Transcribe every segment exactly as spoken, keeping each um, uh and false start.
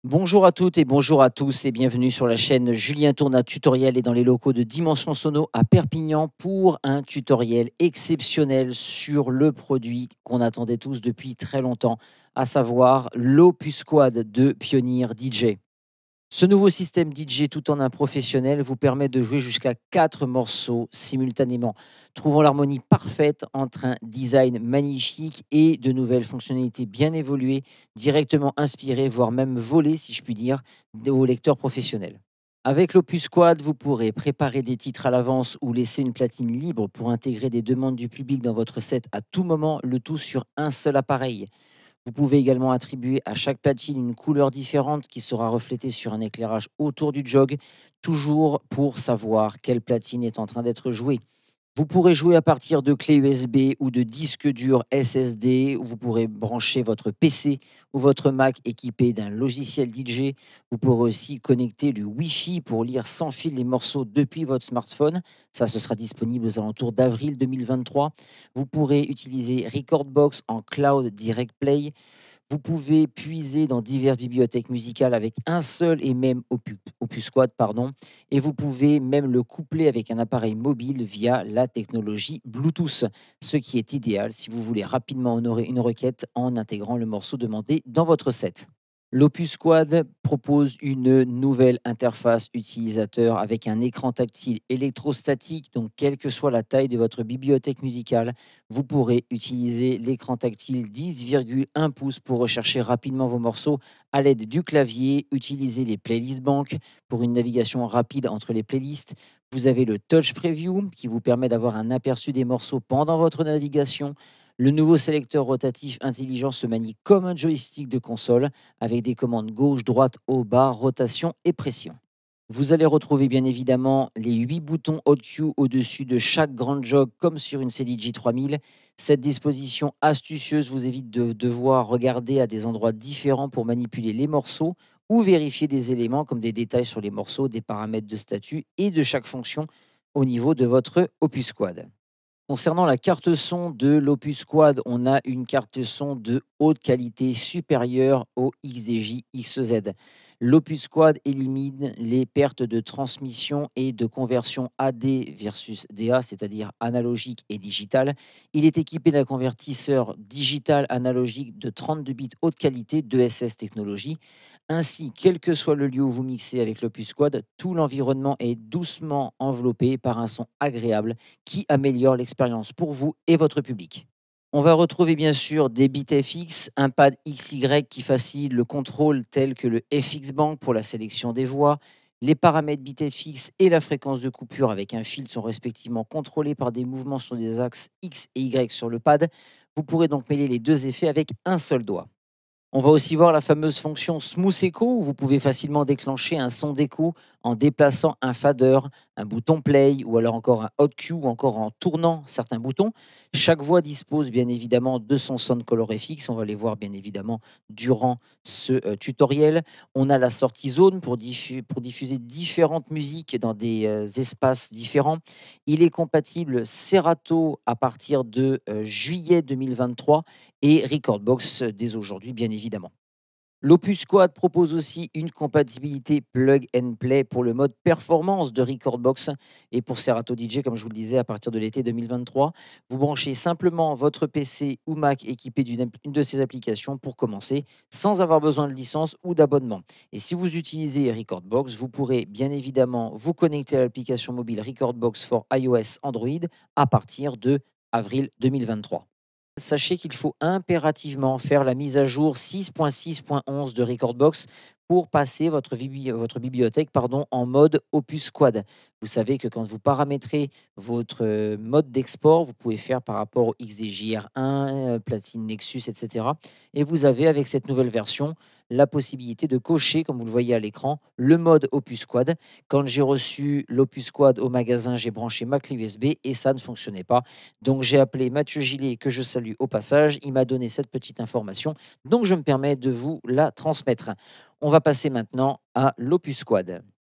Bonjour à toutes et bonjour à tous et bienvenue sur la chaîne Julien Tournat Tutoriel et dans les locaux de Dimension Sono à Perpignan pour un tutoriel exceptionnel sur le produit qu'on attendait tous depuis très longtemps, à savoir l'Opus Quad de Pioneer D J. Ce nouveau système D J tout en un professionnel vous permet de jouer jusqu'à quatre morceaux simultanément, trouvant l'harmonie parfaite entre un design magnifique et de nouvelles fonctionnalités bien évoluées, directement inspirées, voire même volées, si je puis dire, aux lecteurs professionnels. Avec l'Opus Quad, vous pourrez préparer des titres à l'avance ou laisser une platine libre pour intégrer des demandes du public dans votre set à tout moment, le tout sur un seul appareil. Vous pouvez également attribuer à chaque platine une couleur différente qui sera reflétée sur un éclairage autour du jog, toujours pour savoir quelle platine est en train d'être jouée. Vous pourrez jouer à partir de clés U S B ou de disques durs S S D. Vous pourrez brancher votre P C ou votre Mac équipé d'un logiciel D J. Vous pourrez aussi connecter le Wi-Fi pour lire sans fil les morceaux depuis votre smartphone. Ça, ce sera disponible aux alentours d'avril deux mille vingt-trois. Vous pourrez utiliser Recordbox en Cloud Direct Play. Vous pouvez puiser dans diverses bibliothèques musicales avec un seul et même opu- Opus Quad, pardon, et vous pouvez même le coupler avec un appareil mobile via la technologie Bluetooth, ce qui est idéal si vous voulez rapidement honorer une requête en intégrant le morceau demandé dans votre set. L'Opus Quad propose une nouvelle interface utilisateur avec un écran tactile électrostatique, donc quelle que soit la taille de votre bibliothèque musicale, vous pourrez utiliser l'écran tactile dix virgule un pouces pour rechercher rapidement vos morceaux à l'aide du clavier, utiliser les playlists banques pour une navigation rapide entre les playlists. Vous avez le Touch Preview qui vous permet d'avoir un aperçu des morceaux pendant votre navigation. Le nouveau sélecteur rotatif intelligent se manie comme un joystick de console avec des commandes gauche, droite, haut, bas, rotation et pression. Vous allez retrouver bien évidemment les huit boutons Haute Q au-dessus de chaque grande jog comme sur une C D J trois mille. Cette disposition astucieuse vous évite de devoir regarder à des endroits différents pour manipuler les morceaux ou vérifier des éléments comme des détails sur les morceaux, des paramètres de statut et de chaque fonction au niveau de votre Opus Quad. Concernant la carte son de l'Opus Quad, on a une carte son de haute qualité supérieure au X D J X Z. L'Opus Quad élimine les pertes de transmission et de conversion A D versus D A, c'est-à-dire analogique et digital. Il est équipé d'un convertisseur digital analogique de trente-deux bits haute qualité de S S Technologies. Ainsi, quel que soit le lieu où vous mixez avec l'Opus Quad, tout l'environnement est doucement enveloppé par un son agréable qui améliore l'expérience pour vous et votre public. On va retrouver bien sûr des bits F X, un pad X Y qui facilite le contrôle tel que le F X Bank pour la sélection des voix. Les paramètres bits F X et la fréquence de coupure avec un fil sont respectivement contrôlés par des mouvements sur des axes X et Y sur le pad. Vous pourrez donc mêler les deux effets avec un seul doigt. On va aussi voir la fameuse fonction Smooth Echo où vous pouvez facilement déclencher un son d'écho en déplaçant un fader, un bouton play ou alors encore un hot cue ou encore en tournant certains boutons. Chaque voix dispose bien évidemment de son sound color F X. On va les voir bien évidemment durant ce euh, tutoriel. On a la sortie zone pour, diffu- pour diffuser différentes musiques dans des euh, espaces différents. Il est compatible Serato à partir de euh, juillet deux mille vingt-trois et Recordbox euh, dès aujourd'hui, bien évidemment. L'Opus Quad propose aussi une compatibilité plug and play pour le mode performance de Recordbox et pour Serato D J, comme je vous le disais, à partir de l'été deux mille vingt-trois. Vous branchez simplement votre P C ou Mac équipé d'une app- une de ces applications pour commencer, sans avoir besoin de licence ou d'abonnement. Et si vous utilisez Recordbox, vous pourrez bien évidemment vous connecter à l'application mobile Recordbox for iOS Android à partir de avril deux mille vingt-trois. Sachez qu'il faut impérativement faire la mise à jour six point six point onze de Recordbox pour passer votre, bibli- votre bibliothèque pardon, en mode Opus Quad. Vous savez que quand vous paramétrez votre euh, mode d'export, vous pouvez faire par rapport au X D J R un, euh, Platine Nexus, et cetera. Et vous avez avec cette nouvelle version la possibilité de cocher, comme vous le voyez à l'écran, le mode Opus Quad. Quand j'ai reçu l'Opus Quad au magasin, j'ai branché ma clé U S B et ça ne fonctionnait pas. Donc j'ai appelé Mathieu Gillet, que je salue au passage. Il m'a donné cette petite information, donc je me permets de vous la transmettre. On va passer maintenant à l'Opus Quad.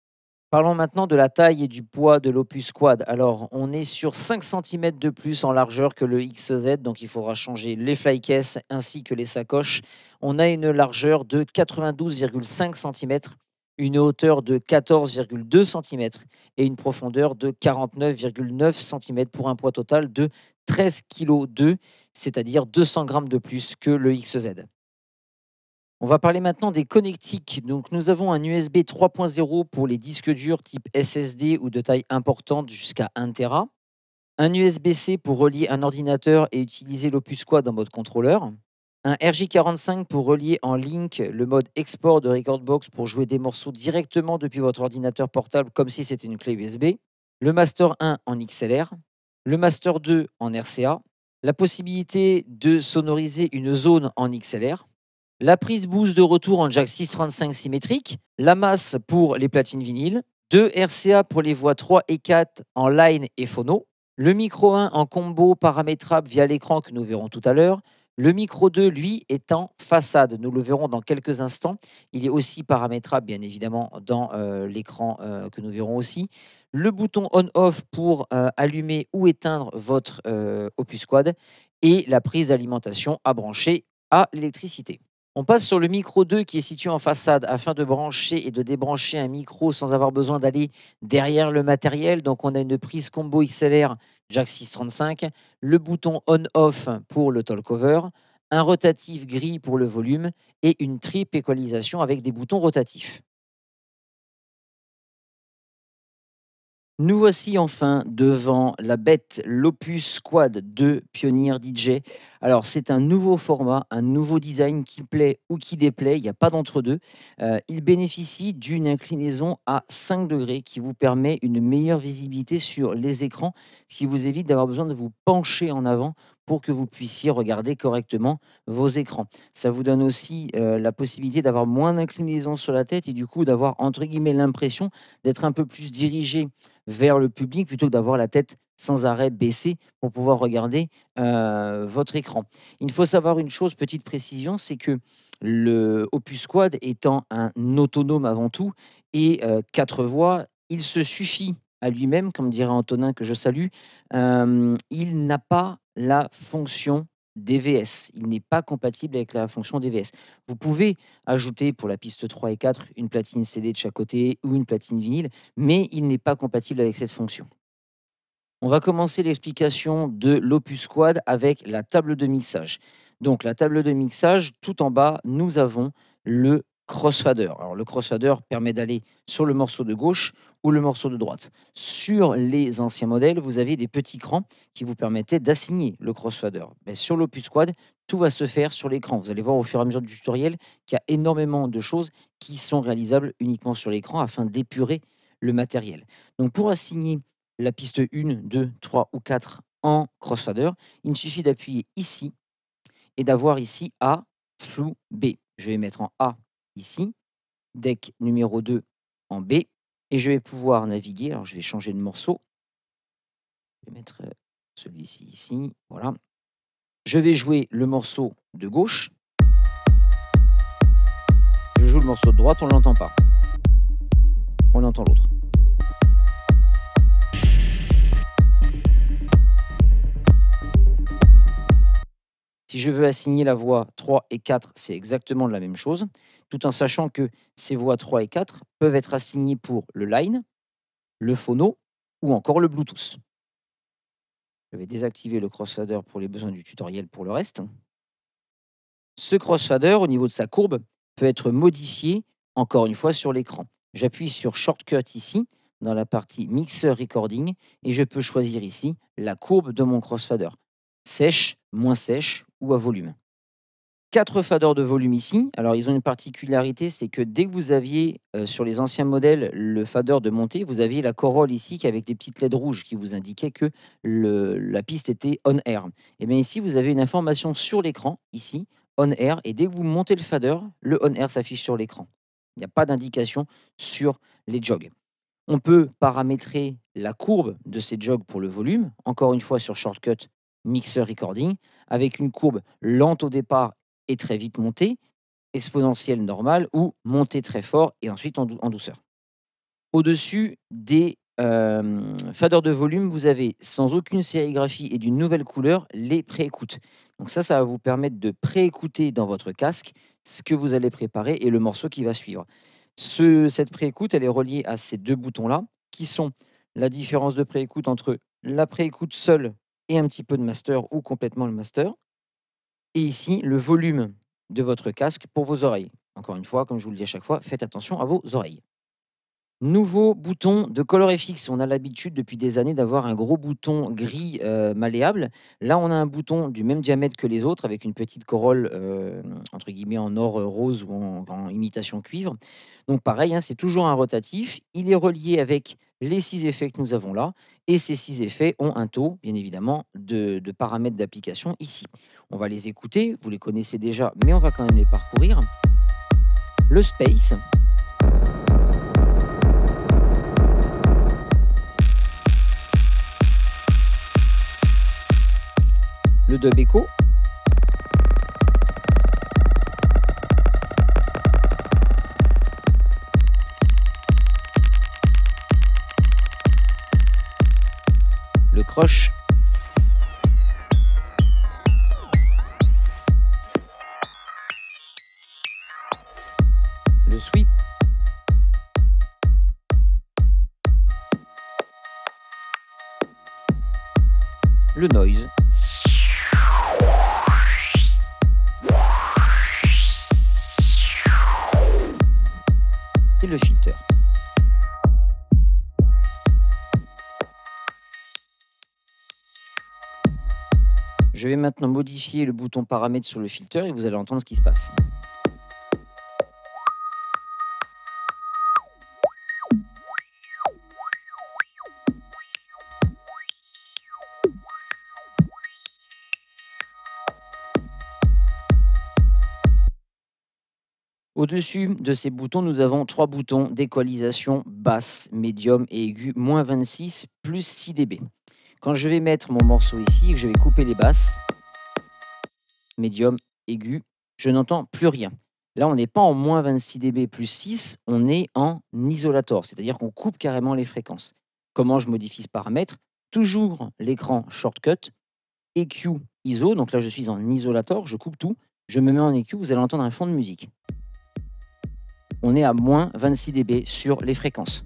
Parlons maintenant de la taille et du poids de l'Opus Quad. Alors, on est sur cinq centimètres de plus en largeur que le X Z, donc il faudra changer les flycases ainsi que les sacoches. On a une largeur de quatre-vingt-douze virgule cinq centimètres, une hauteur de quatorze virgule deux centimètres et une profondeur de quarante-neuf virgule neuf centimètres pour un poids total de treize virgule deux kg, c'est-à-dire deux cents grammes de plus que le X Z. On va parler maintenant des connectiques. Donc, nous avons un U S B trois point zéro pour les disques durs type S S D ou de taille importante jusqu'à un téra. Un U S B-C pour relier un ordinateur et utiliser l'Opus Quad en mode contrôleur. Un R J quarante-cinq pour relier en link le mode export de Recordbox pour jouer des morceaux directement depuis votre ordinateur portable comme si c'était une clé U S B. Le Master un en X L R. Le Master deux en R C A. La possibilité de sonoriser une zone en X L R. La prise boost de retour en jack six trente-cinq symétrique, la masse pour les platines vinyles, deux R C A pour les voix trois et quatre en line et phono, le micro un en combo paramétrable via l'écran que nous verrons tout à l'heure, le micro deux, lui, est en façade, nous le verrons dans quelques instants. Il est aussi paramétrable, bien évidemment, dans euh, l'écran euh, que nous verrons aussi. Le bouton on-off pour euh, allumer ou éteindre votre euh, Opus Quad et la prise d'alimentation à brancher à l'électricité. On passe sur le micro deux qui est situé en façade afin de brancher et de débrancher un micro sans avoir besoin d'aller derrière le matériel. Donc, on a une prise combo X L R jack six trente-cinq, le bouton on-off pour le talk-over, un rotatif gris pour le volume et une triple équalisation avec des boutons rotatifs. Nous voici enfin devant la bête, l'Opus Quad de Pioneer D J. Alors, c'est un nouveau format, un nouveau design qui plaît ou qui déplaît, il n'y a pas d'entre-deux. Euh, il bénéficie d'une inclinaison à cinq degrés qui vous permet une meilleure visibilité sur les écrans, ce qui vous évite d'avoir besoin de vous pencher en avant pour que vous puissiez regarder correctement vos écrans. Ça vous donne aussi euh, la possibilité d'avoir moins d'inclinaison sur la tête et du coup d'avoir entre guillemets l'impression d'être un peu plus dirigé vers le public plutôt que d'avoir la tête sans arrêt baissée pour pouvoir regarder euh, votre écran. Il faut savoir une chose, petite précision, c'est que le Opus Quad étant un autonome avant tout et euh, quatre voix, il se suffit à lui-même, comme dirait Antonin que je salue, euh, il n'a pas la fonction D V S. Il n'est pas compatible avec la fonction D V S. Vous pouvez ajouter pour la piste trois et quatre une platine C D de chaque côté ou une platine vinyle, mais il n'est pas compatible avec cette fonction. On va commencer l'explication de l'Opus Quad avec la table de mixage. Donc la table de mixage, tout en bas, nous avons le crossfader. Alors le crossfader permet d'aller sur le morceau de gauche ou le morceau de droite. Sur les anciens modèles, vous aviez des petits crans qui vous permettaient d'assigner le crossfader. Mais sur l'Opus Quad, tout va se faire sur l'écran. Vous allez voir au fur et à mesure du tutoriel qu'il y a énormément de choses qui sont réalisables uniquement sur l'écran afin d'épurer le matériel. Donc pour assigner la piste un, deux, trois ou quatre en crossfader, il suffit d'appuyer ici et d'avoir ici A through B. Je vais mettre en A ici, deck numéro deux en B, et je vais pouvoir naviguer. Alors je vais changer de morceau. Je vais mettre euh, celui-ci ici. Voilà. Je vais jouer le morceau de gauche. Je joue le morceau de droite, on ne l'entend pas. On entend l'autre. Si je veux assigner la voix trois et quatre, c'est exactement la même chose, tout en sachant que ces voix trois et quatre peuvent être assignées pour le line, le phono ou encore le Bluetooth. Je vais désactiver le crossfader pour les besoins du tutoriel pour le reste. Ce crossfader, au niveau de sa courbe, peut être modifié, encore une fois, sur l'écran. J'appuie sur Shortcut ici, dans la partie Mixer Recording, et je peux choisir ici la courbe de mon crossfader. Sèche, moins sèche ou à volume. Quatre faders de volume ici. Alors, ils ont une particularité, c'est que dès que vous aviez euh, sur les anciens modèles le fader de montée, vous aviez la corolle ici qui avec des petites L E D rouges qui vous indiquaient que le, la piste était on air. Et bien ici, vous avez une information sur l'écran, ici, on air, et dès que vous montez le fader, le on air s'affiche sur l'écran. Il n'y a pas d'indication sur les jogs. On peut paramétrer la courbe de ces jogs pour le volume, encore une fois sur Shortcut Mixer Recording, avec une courbe lente au départ et très vite montée, exponentielle normale ou montée très fort et ensuite en, dou en douceur. Au-dessus des, hem, faders de volume, vous avez, sans aucune sérigraphie et d'une nouvelle couleur, les préécoutes. Donc ça, ça va vous permettre de préécouter dans votre casque ce que vous allez préparer et le morceau qui va suivre. Ce cette préécoute, elle est reliée à ces deux boutons-là, qui sont la différence de préécoute entre la préécoute seule et un petit peu de master ou complètement le master et ici, le volume de votre casque pour vos oreilles. Encore une fois, comme je vous le dis à chaque fois, faites attention à vos oreilles. Nouveau bouton de ColorFX. On a l'habitude depuis des années d'avoir un gros bouton gris, heu, malléable. Là, on a un bouton du même diamètre que les autres avec une petite corolle, hem, entre guillemets «en or, heu, rose» ou en en imitation cuivre. Donc pareil, hein, c'est toujours un rotatif. Il est relié avec les six effets que nous avons là et ces six effets ont un taux, bien évidemment, de de paramètres d'application ici. On va les écouter, vous les connaissez déjà, mais on va quand même les parcourir. Le space. Le dub echo. Le crush. Le sweep. Le noise. Et le filter. Je vais maintenant modifier le bouton paramètres sur le filter et vous allez entendre ce qui se passe. Au-dessus de ces boutons, nous avons trois boutons d'équalisation basse, médium et aigu, moins vingt-six, plus six décibels. Quand je vais mettre mon morceau ici et que je vais couper les basses, médium, aigu, je n'entends plus rien. Là, on n'est pas en moins vingt-six décibels plus six, on est en isolator, c'est-à-dire qu'on coupe carrément les fréquences. Comment je modifie ce paramètre? Toujours l'écran shortcut, E Q, I S O, donc là je suis en isolator, je coupe tout, je me mets en E Q, vous allez entendre un fond de musique. On est à moins vingt-six décibels sur les fréquences.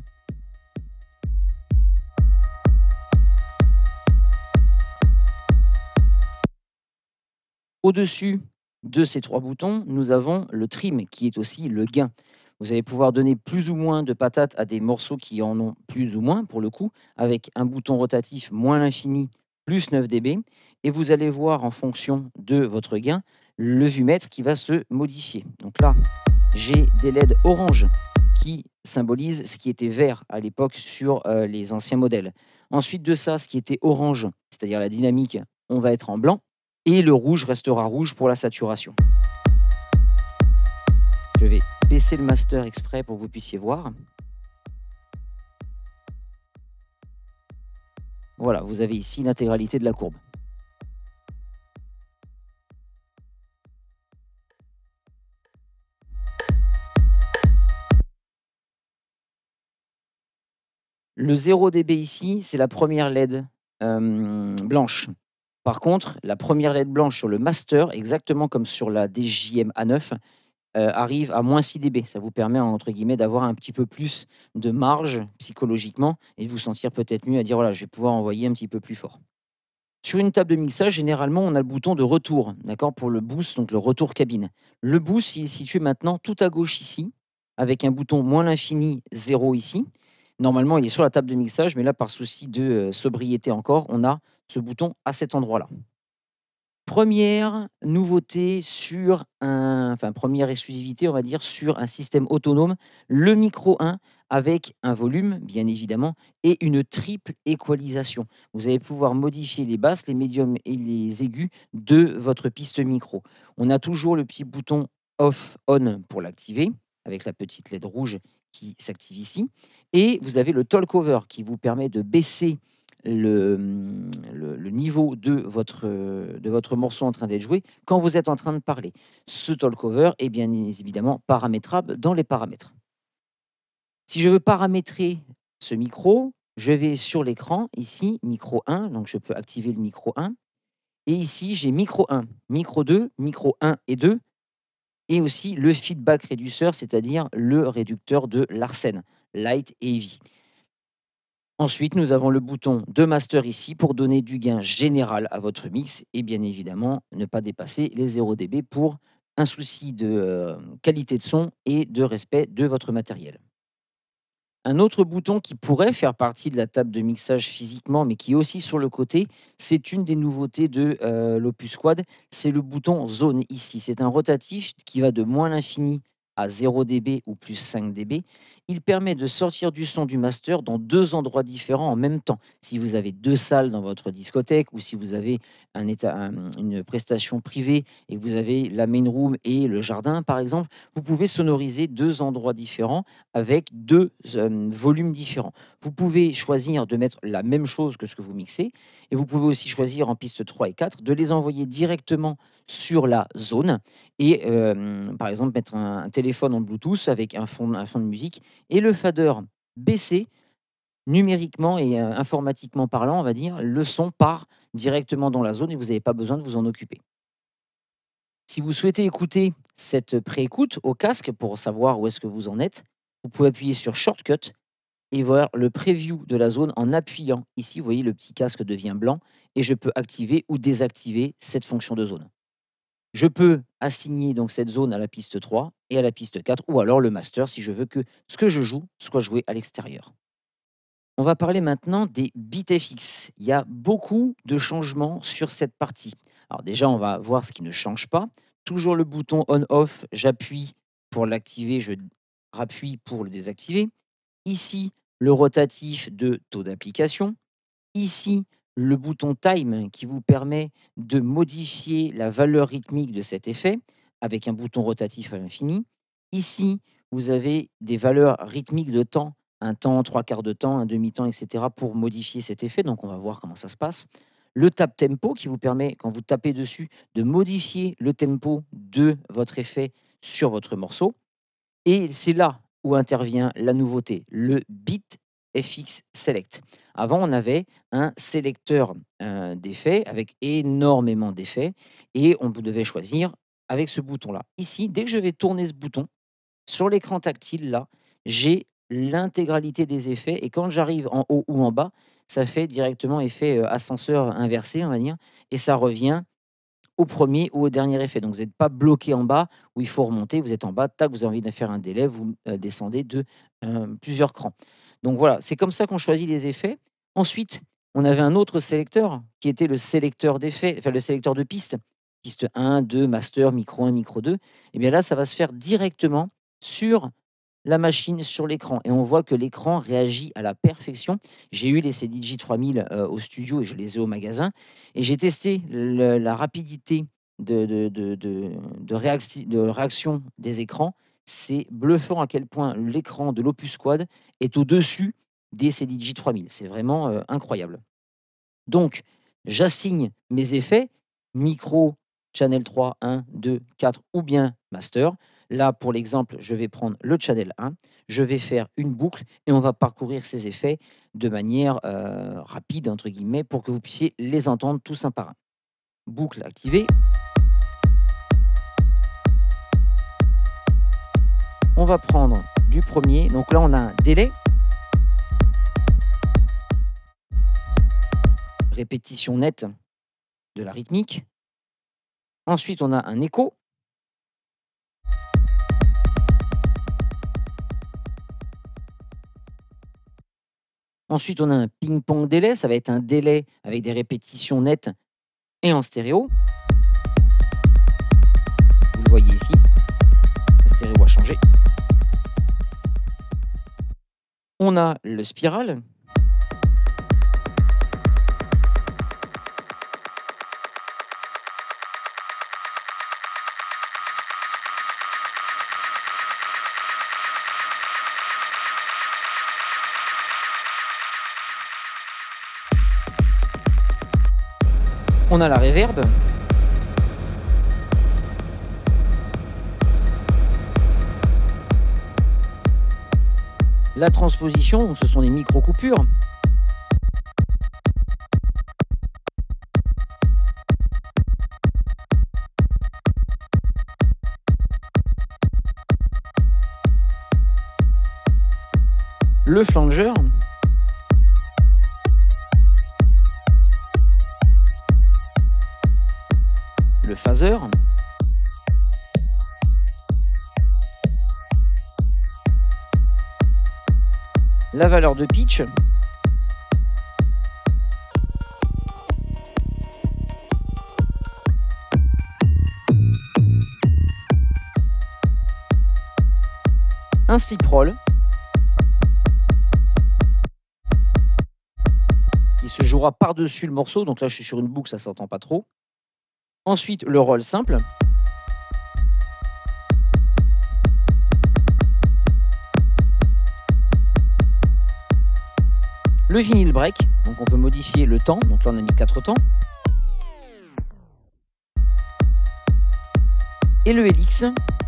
Au-dessus de ces trois boutons, nous avons le trim qui est aussi le gain. Vous allez pouvoir donner plus ou moins de patates à des morceaux qui en ont plus ou moins, pour le coup, avec un bouton rotatif moins l'infini, plus neuf décibels. Et vous allez voir en fonction de votre gain, le vumètre qui va se modifier. Donc là, j'ai des L E D orange qui symbolisent ce qui était vert à l'époque sur euh, les anciens modèles. Ensuite de ça, ce qui était orange, c'est-à-dire la dynamique, on va être en blanc. Et le rouge restera rouge pour la saturation. Je vais baisser le master exprès pour que vous puissiez voir. Voilà, vous avez ici l'intégralité de la courbe. Le zéro décibel ici, c'est la première L E D euh, blanche. Par contre, la première L E D blanche sur le master, exactement comme sur la D J M A neuf, euh, arrive à moins six décibels. Ça vous permet, entre guillemets, d'avoir un petit peu plus de marge psychologiquement et de vous sentir peut-être mieux à dire, voilà, je vais pouvoir envoyer un petit peu plus fort. Sur une table de mixage, généralement, on a le bouton de retour, d'accord, pour le boost, donc le retour cabine. Le boost, il est situé maintenant tout à gauche ici, avec un bouton moins l'infini, zéro ici. Normalement, il est sur la table de mixage, mais là, par souci de euh, sobriété encore, on a ce bouton à cet endroit-là. Première nouveauté sur un enfin première exclusivité, on va dire, sur un système autonome, le micro un avec un volume, bien évidemment, et une triple équalisation. Vous allez pouvoir modifier les basses, les médiums et les aigus de votre piste micro. On a toujours le petit bouton off on pour l'activer, avec la petite L E D rouge qui s'active ici. Et vous avez le talk over qui vous permet de baisser le, mmh, le, le niveau de votre, de votre morceau en train d'être joué quand vous êtes en train de parler. Ce talk over est bien évidemment paramétrable dans les paramètres. Si je veux paramétrer ce micro, je vais sur l'écran, ici, micro un, donc je peux activer le micro un. Et ici, j'ai micro un, micro deux, micro un et deux, et aussi le feedback réduceur, c'est-à-dire le réducteur de Larsen, Light et Heavy. Ensuite, nous avons le bouton de master ici pour donner du gain général à votre mix et bien évidemment ne pas dépasser les zéro décibels pour un souci de euh, qualité de son et de respect de votre matériel. Un autre bouton qui pourrait faire partie de la table de mixage physiquement, mais qui est aussi sur le côté, c'est une des nouveautés de euh, l'Opus Quad, c'est le bouton zone ici. C'est un rotatif qui va de moins l'infini à zéro décibel ou plus cinq décibels. Il permet de sortir du son du master dans deux endroits différents en même temps. Si vous avez deux salles dans votre discothèque ou si vous avez un état, un- une prestation privée et que vous avez la main room et le jardin par exemple, vous pouvez sonoriser deux endroits différents avec deux euh, volumes différents. Vous pouvez choisir de mettre la même chose que ce que vous mixez et vous pouvez aussi choisir en piste trois et quatre de les envoyer directement sur la zone et euh, par exemple mettre un, un téléphone en Bluetooth avec un fond, un fond de musique et le fader baissé numériquement et euh, informatiquement parlant, on va dire, le son part directement dans la zone et vous n'avez pas besoin de vous en occuper. Si vous souhaitez écouter cette pré-écoute au casque pour savoir où est-ce que vous en êtes, vous pouvez appuyer sur Shortcut et voir le preview de la zone en appuyant. Ici, vous voyez, le petit casque devient blanc et je peux activer ou désactiver cette fonction de zone. Je peux assigner donc cette zone à la piste trois et à la piste quatre ou alors le master si je veux que ce que je joue soit joué à l'extérieur. On va parler maintenant des bits F X. Il y a beaucoup de changements sur cette partie. Alors déjà, on va voir ce qui ne change pas. Toujours le bouton on-off, j'appuie pour l'activer, je rappuie pour le désactiver. Ici, le rotatif de taux d'application. Ici, le bouton time qui vous permet de modifier la valeur rythmique de cet effet avec un bouton rotatif à l'infini. Ici, vous avez des valeurs rythmiques de temps, un temps, trois quarts de temps, un demi-temps, et cetera pour modifier cet effet. Donc, on va voir comment ça se passe. Le tap tempo qui vous permet, quand vous tapez dessus, de modifier le tempo de votre effet sur votre morceau. Et c'est là où intervient la nouveauté, le Bit F X Select. Avant, on avait un sélecteur euh, d'effets avec énormément d'effets et on devait choisir avec ce bouton-là. Ici, dès que je vais tourner ce bouton, sur l'écran tactile, là, j'ai l'intégralité des effets et quand j'arrive en haut ou en bas, ça fait directement effet euh, ascenseur inversé, on va dire, et ça revient au premier ou au dernier effet. Donc vous n'êtes pas bloqué en bas où il faut remonter, vous êtes en bas, tac, vous avez envie de faire un délai, vous euh, descendez de euh, plusieurs crans. Donc voilà, c'est comme ça qu'on choisit les effets. Ensuite, on avait un autre sélecteur qui était le sélecteur d'effets, enfin le sélecteur de pistes, piste un, deux, master, micro un, micro deux. Et bien là, ça va se faire directement sur la machine, sur l'écran. Et on voit que l'écran réagit à la perfection. J'ai eu les C D J trois mille euh, au studio et je les ai au magasin. Et j'ai testé le- la rapidité de, de, de, de, de réaction, de réaction des écrans. C'est bluffant à quel point l'écran de l'Opus Quad est au-dessus des C D J trois mille. C'est vraiment euh, incroyable. Donc, j'assigne mes effets, micro, channel trois, un, deux, quatre ou bien master. Là, pour l'exemple, je vais prendre le channel un, je vais faire une boucle et on va parcourir ces effets de manière euh, rapide, entre guillemets, pour que vous puissiez les entendre tous un par un. Boucle activée. On va prendre du premier. Donc là, on a un délai. Répétition nette de la rythmique. Ensuite, on a un écho. Ensuite, on a un ping-pong délai. Ça va être un délai avec des répétitions nettes et en stéréo. Vous le voyez ici. La stéréo a changé. On a le spiral. On a la réverb. La transposition, donc ce sont des micro-coupures. Le flanger. Le phaser. La valeur de pitch. Un slip roll qui se jouera par-dessus le morceau. Donc là, je suis sur une boucle, ça s'entend pas trop. Ensuite, le roll simple. Le vinyl break, donc on peut modifier le temps. Donc là, on a mis quatre temps. Et le helix.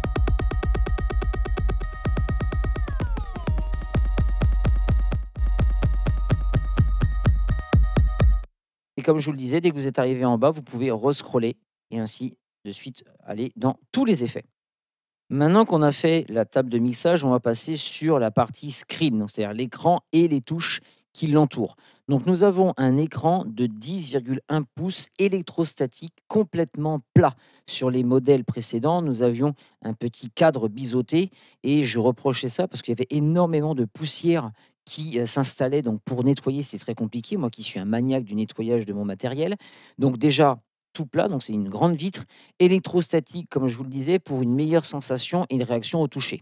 Et comme je vous le disais, dès que vous êtes arrivé en bas, vous pouvez rescroller et ainsi de suite aller dans tous les effets. Maintenant qu'on a fait la table de mixage, on va passer sur la partie screen, donc c'est-à-dire l'écran et les touches qui l'entourent. Donc nous avons un écran de dix virgule un pouces électrostatique complètement plat. Sur les modèles précédents, nous avions un petit cadre biseauté et je reprochais ça parce qu'il y avait énormément de poussière qui euh, s'installait. Donc pour nettoyer, c'est très compliqué. Moi qui suis un maniaque du nettoyage de mon matériel. Donc déjà, tout plat, donc c'est une grande vitre électrostatique, comme je vous le disais, pour une meilleure sensation et une réaction au toucher.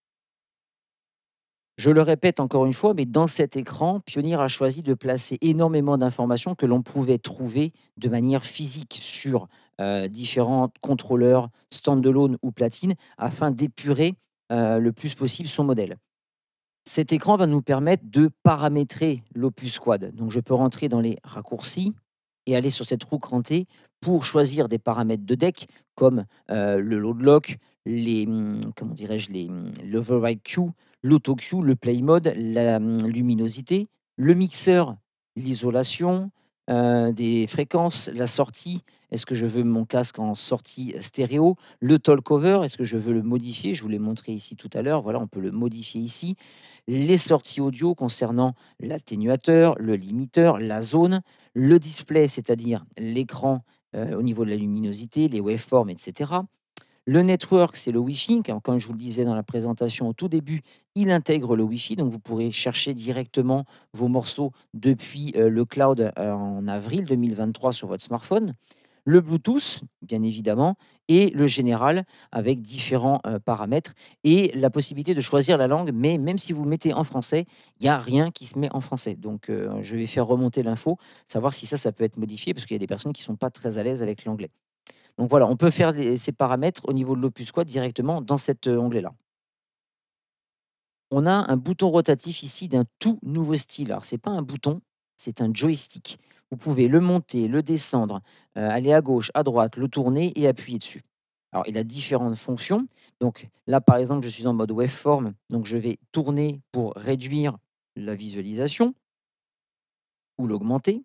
Je le répète encore une fois, mais dans cet écran, Pioneer a choisi de placer énormément d'informations que l'on pouvait trouver de manière physique sur euh, différents contrôleurs standalone ou platine afin d'épurer euh, le plus possible son modèle. Cet écran va nous permettre de paramétrer l'Opus Quad. Donc je peux rentrer dans les raccourcis et aller sur cette roue crantée pour choisir des paramètres de deck comme euh, le load lock, les, hum, comment dirais-je, les, hum, l'override queue, l'auto queue, le play mode, la hum, luminosité, le mixeur, l'isolation, euh, des fréquences, la sortie. Est-ce que je veux mon casque en sortie stéréo? Le talk over, est-ce que je veux le modifier? Je vous l'ai montré ici tout à l'heure. Voilà, on peut le modifier ici. Les sorties audio concernant l'atténuateur, le limiteur, la zone, le display, c'est-à-dire l'écran euh, au niveau de la luminosité, les waveforms, et cetera. Le network, c'est le Wi-Fi. Comme comme je vous le disais dans la présentation au tout début, il intègre le Wi-Fi. Donc, vous pourrez chercher directement vos morceaux depuis euh, le cloud euh, en avril deux mille vingt-trois sur votre smartphone. Le Bluetooth, bien évidemment, et le général avec différents euh, paramètres et la possibilité de choisir la langue. Mais même si vous le mettez en français, il n'y a rien qui se met en français. Donc, euh, je vais faire remonter l'info, savoir si ça, ça peut être modifié parce qu'il y a des personnes qui ne sont pas très à l'aise avec l'anglais. Donc voilà, on peut faire les ces paramètres au niveau de l'Opus Quad directement dans cet, heu, onglet-là. On a un bouton rotatif ici d'un tout nouveau style. Alors c'est pas un bouton, c'est un joystick. Vous pouvez le monter, le descendre, heu, aller à gauche, à droite, le tourner et appuyer dessus. Alors il a différentes fonctions. Donc là, par exemple, je suis en mode waveform, donc je vais tourner pour réduire la visualisation ou l'augmenter.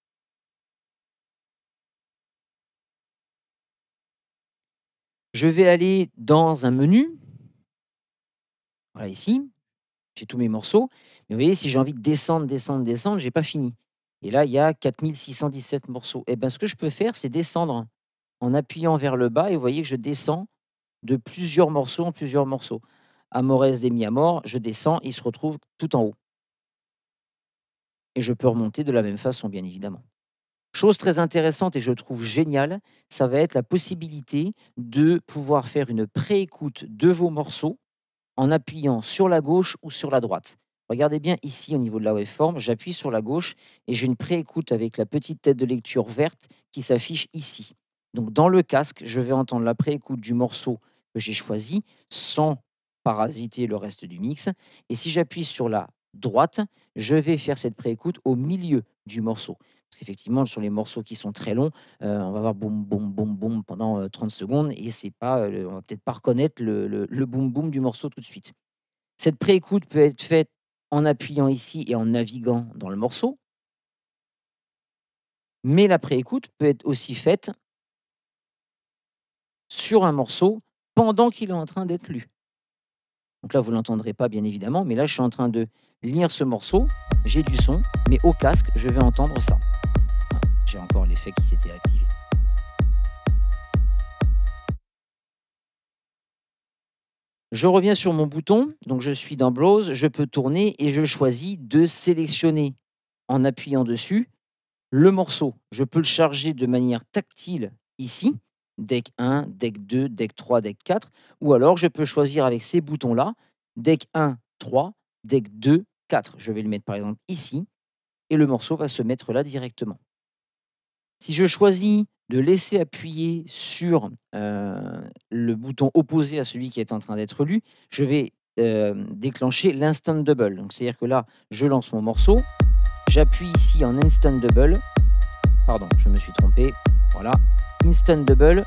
Je vais aller dans un menu, voilà ici. J'ai tous mes morceaux. Mais vous voyez, si j'ai envie de descendre, descendre, descendre, j'ai pas fini. Et là, il y a quatre mille six cent dix-sept morceaux. Et ben, ce que je peux faire, c'est descendre en appuyant vers le bas. Et vous voyez que je descends de plusieurs morceaux en plusieurs morceaux. Amores des mi Amor, je descends, il se retrouve tout en haut. Et je peux remonter de la même façon, bien évidemment. Chose très intéressante et que je trouve géniale, ça va être la possibilité de pouvoir faire une pré-écoute de vos morceaux en appuyant sur la gauche ou sur la droite. Regardez bien ici au niveau de la waveform, j'appuie sur la gauche et j'ai une préécoute avec la petite tête de lecture verte qui s'affiche ici. Donc dans le casque, je vais entendre la préécoute du morceau que j'ai choisi sans parasiter le reste du mix. Et si j'appuie sur la droite, je vais faire cette préécoute au milieu du morceau. Parce qu'effectivement, sur les morceaux qui sont très longs, euh, on va avoir boum, boum, boum, boum pendant euh, trente secondes et c'est pas, euh, on va peut-être pas reconnaître le, le, le boum, boum du morceau tout de suite. Cette préécoute peut être faite en appuyant ici et en naviguant dans le morceau. Mais la préécoute peut être aussi faite sur un morceau pendant qu'il est en train d'être lu. Donc là, vous ne l'entendrez pas bien évidemment, mais là, je suis en train de lire ce morceau, j'ai du son, mais au casque, je vais entendre ça. Voilà, j'ai encore l'effet qui s'était activé. Je reviens sur mon bouton, donc je suis dans Browse, je peux tourner et je choisis de sélectionner en appuyant dessus le morceau. Je peux le charger de manière tactile ici, deck un, deck deux, deck trois, deck quatre, ou alors je peux choisir avec ces boutons-là, deck un, trois, deck deux, quatre. Je vais le mettre par exemple ici, et le morceau va se mettre là directement. Si je choisis de laisser appuyer sur euh, le bouton opposé à celui qui est en train d'être lu, je vais euh, déclencher l'instant double. Donc c'est-à-dire que là, je lance mon morceau, j'appuie ici en instant double. Pardon, je me suis trompé. Voilà, instant double.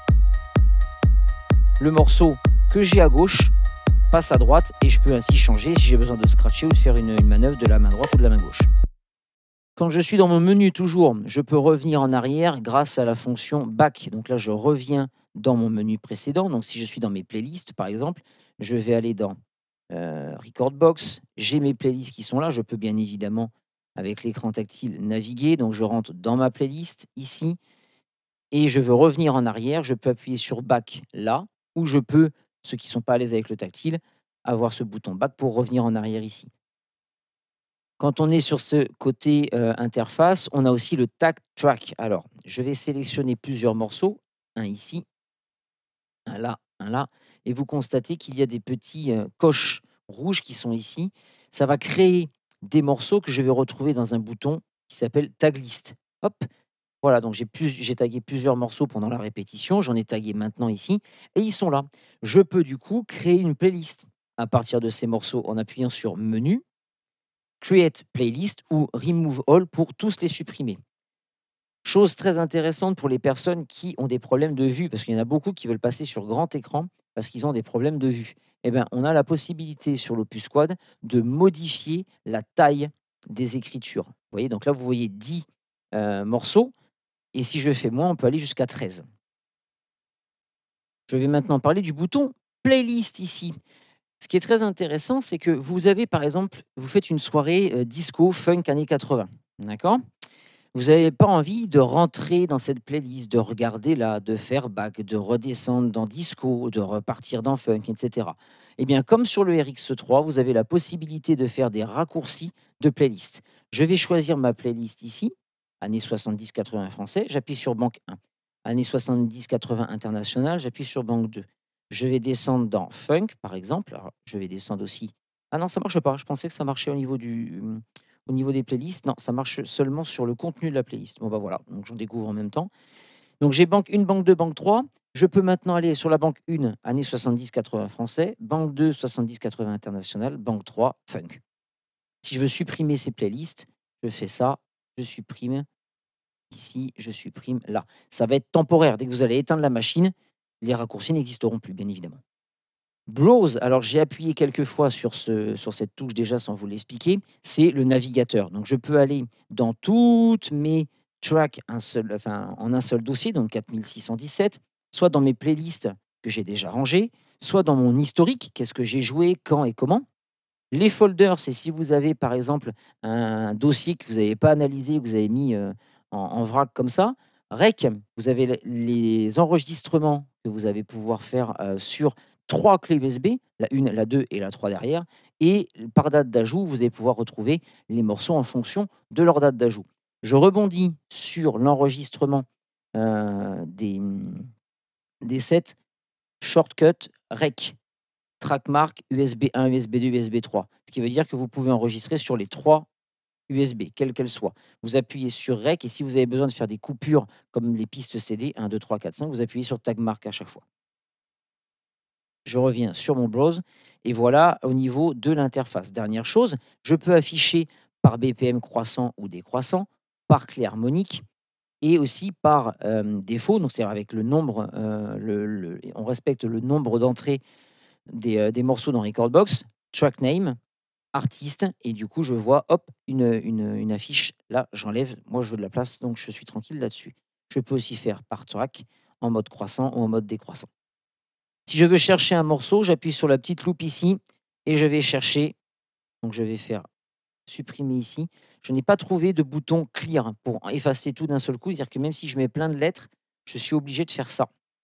Le morceau que j'ai à gauche passe à droite et je peux ainsi changer si j'ai besoin de scratcher ou de faire une, une manœuvre de la main droite ou de la main gauche. Quand je suis dans mon menu, toujours, je peux revenir en arrière grâce à la fonction Back. Donc là, je reviens dans mon menu précédent. Donc si je suis dans mes playlists, par exemple, je vais aller dans euh, Record Box. J'ai mes playlists qui sont là. Je peux bien évidemment, avec l'écran tactile, naviguer. Donc je rentre dans ma playlist ici et je veux revenir en arrière. Je peux appuyer sur Back là, ou je peux, ceux qui ne sont pas à l'aise avec le tactile, avoir ce bouton Back pour revenir en arrière ici. Quand on est sur ce côté euh, interface, on a aussi le tag track. Alors, je vais sélectionner plusieurs morceaux, un ici, un là, un là, et vous constatez qu'il y a des petits euh, coches rouges qui sont ici. Ça va créer des morceaux que je vais retrouver dans un bouton qui s'appelle tag list. Hop, voilà, donc j'ai plus, j'ai tagué plusieurs morceaux pendant la répétition, j'en ai tagué maintenant ici, et ils sont là. Je peux du coup créer une playlist à partir de ces morceaux en appuyant sur Menu, Create Playlist ou Remove All pour tous les supprimer. Chose très intéressante pour les personnes qui ont des problèmes de vue, parce qu'il y en a beaucoup qui veulent passer sur grand écran parce qu'ils ont des problèmes de vue. Eh bien, on a la possibilité sur l'Opus Quad de modifier la taille des écritures. Vous voyez, donc là, vous voyez dix euh, morceaux, et si je fais moins, on peut aller jusqu'à treize. Je vais maintenant parler du bouton Playlist ici. Ce qui est très intéressant, c'est que vous avez, par exemple, vous faites une soirée euh, disco, funk années quatre-vingts, d'accord? Vous n'avez pas envie de rentrer dans cette playlist, de regarder là, de faire back, de redescendre dans disco, de repartir dans funk, et cetera. Eh bien, comme sur le R X trois, vous avez la possibilité de faire des raccourcis de playlist. Je vais choisir ma playlist ici, années soixante-dix quatre-vingts français, j'appuie sur banque un. Années soixante-dix quatre-vingts international, j'appuie sur banque deux. Je vais descendre dans funk, par exemple. Alors, je vais descendre aussi. Ah non, ça marche pas. Je pensais que ça marchait au niveau du, au niveau des playlists. Non, ça marche seulement sur le contenu de la playlist. Bon, bah voilà, donc j'en découvre en même temps. Donc j'ai banque un, banque deux, banque trois. Je peux maintenant aller sur la banque un, années soixante-dix quatre-vingts français, banque deux, soixante-dix quatre-vingts international, banque trois, funk. Si je veux supprimer ces playlists, je fais ça, je supprime ici, je supprime là. Ça va être temporaire. Dès que vous allez éteindre la machine, les raccourcis n'existeront plus, bien évidemment. Browse, alors j'ai appuyé quelques fois sur, ce, sur cette touche déjà sans vous l'expliquer, c'est le navigateur. Donc je peux aller dans toutes mes tracks un seul, enfin, en un seul dossier, donc quatre mille six cent dix-sept, soit dans mes playlists que j'ai déjà rangées, soit dans mon historique, qu'est-ce que j'ai joué, quand et comment. Les folders, c'est si vous avez par exemple un dossier que vous n'avez pas analysé, que vous avez mis euh, en, en vrac comme ça. Rec, vous avez le- les enregistrements que vous allez pouvoir faire euh, sur trois clés U S B, la une, la deux et la trois derrière. Et par date d'ajout, vous allez pouvoir retrouver les morceaux en fonction de leur date d'ajout. Je rebondis sur l'enregistrement euh, des, des sets shortcut rec. Trackmark U S B un, U S B deux, U S B trois. Ce qui veut dire que vous pouvez enregistrer sur les trois U S B, quelles qu'elles soient. Vous appuyez sur Rec et si vous avez besoin de faire des coupures comme les pistes C D, un, deux, trois, quatre, cinq, vous appuyez sur Tagmark à chaque fois. Je reviens sur mon browse et voilà au niveau de l'interface. Dernière chose, je peux afficher par B P M croissant ou décroissant, par clé harmonique et aussi par euh, défaut, donc c'est-à-dire avec le nombre, euh, le, le, on respecte le nombre d'entrées des, euh, des morceaux dans Recordbox, track name, artiste et du coup, je vois, hop, une, une, une affiche. Là, j'enlève. Moi, je veux de la place, donc je suis tranquille là-dessus. Je peux aussi faire par track, en mode croissant ou en mode décroissant. Si je veux chercher un morceau, j'appuie sur la petite loupe ici et je vais chercher. Donc, je vais faire supprimer ici. Je n'ai pas trouvé de bouton clear pour effacer tout d'un seul coup. C'est-à-dire que même si je mets plein de lettres, je suis obligé de faire ça.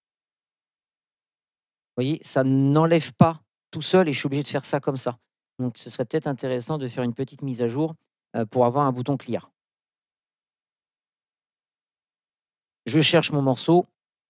Vous voyez, ça n'enlève pas tout seul et je suis obligé de faire ça comme ça. Donc, ce serait peut-être intéressant de faire une petite mise à jour euh, pour avoir un bouton clear. Je cherche mon morceau.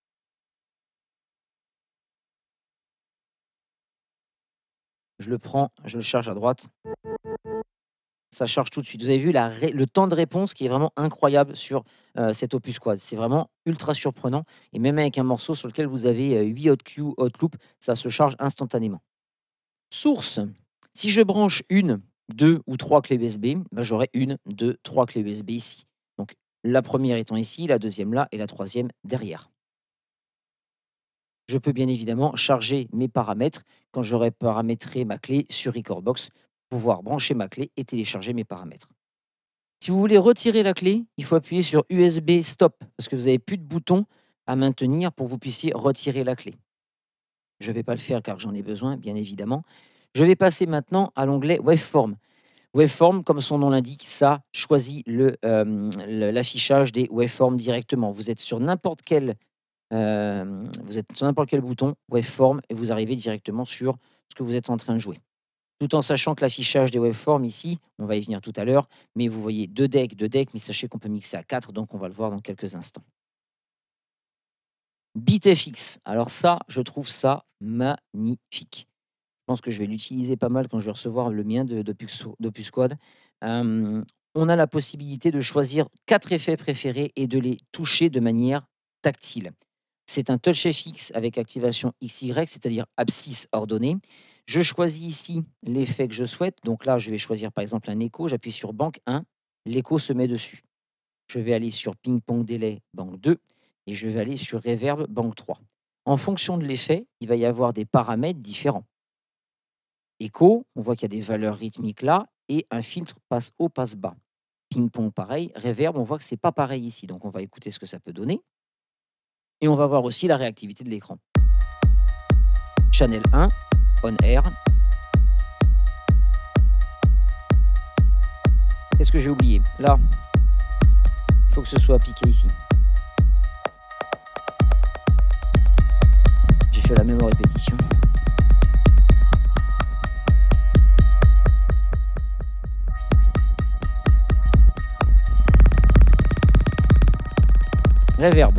Je le prends, je le charge à droite. Ça charge tout de suite. Vous avez vu la ré le temps de réponse qui est vraiment incroyable sur, heu, cet Opus Quad. C'est vraiment ultra surprenant et même avec un morceau sur lequel vous avez, heu, huit hot Q, hot loop, ça se charge instantanément. Source, si je branche une, deux ou trois clés U S B, bah, j'aurai une, deux, trois clés U S B ici. Donc la première étant ici, la deuxième là et la troisième derrière. Je peux bien évidemment charger mes paramètres quand j'aurai paramétré ma clé sur Recordbox, pouvoir brancher ma clé et télécharger mes paramètres. Si vous voulez retirer la clé, il faut appuyer sur U S B stop parce que vous avez plus de bouton à maintenir pour que vous puissiez retirer la clé. Je ne vais pas le faire car j'en ai besoin, bien évidemment. Je vais passer maintenant à l'onglet Waveform. Waveform, comme son nom l'indique, ça choisit le, euh, le- l'affichage des waveforms directement. Vous êtes sur n'importe quel, euh, vous êtes sur n'importe quel bouton Waveform et vous arrivez directement sur ce que vous êtes en train de jouer. Tout en sachant que l'affichage des waveforms ici, on va y venir tout à l'heure, mais vous voyez deux decks, deux decks, mais sachez qu'on peut mixer à quatre, donc on va le voir dans quelques instants. BitFX, alors ça, je trouve ça magnifique. Je pense que je vais l'utiliser pas mal quand je vais recevoir le mien de d'Opus d'Opus Squad. Hem, on a la possibilité de choisir quatre effets préférés et de les toucher de manière tactile. C'est un touch F X avec activation X Y, c'est-à-dire abscisse ordonnée. Je choisis ici l'effet que je souhaite. Donc là, je vais choisir par exemple un écho. J'appuie sur banque un. L'écho se met dessus. Je vais aller sur ping-pong delay, banque deux. Et je vais aller sur reverb, banque trois. En fonction de l'effet, il va y avoir des paramètres différents. Écho, on voit qu'il y a des valeurs rythmiques là. Et un filtre passe haut, passe bas. Ping-pong, pareil. Reverb, on voit que c'est pas pareil ici. Donc on va écouter ce que ça peut donner. Et on va voir aussi la réactivité de l'écran. Channel un, on air. Qu'est-ce que j'ai oublié? Là, il faut que ce soit appliqué ici. J'ai fait la même répétition. Reverb.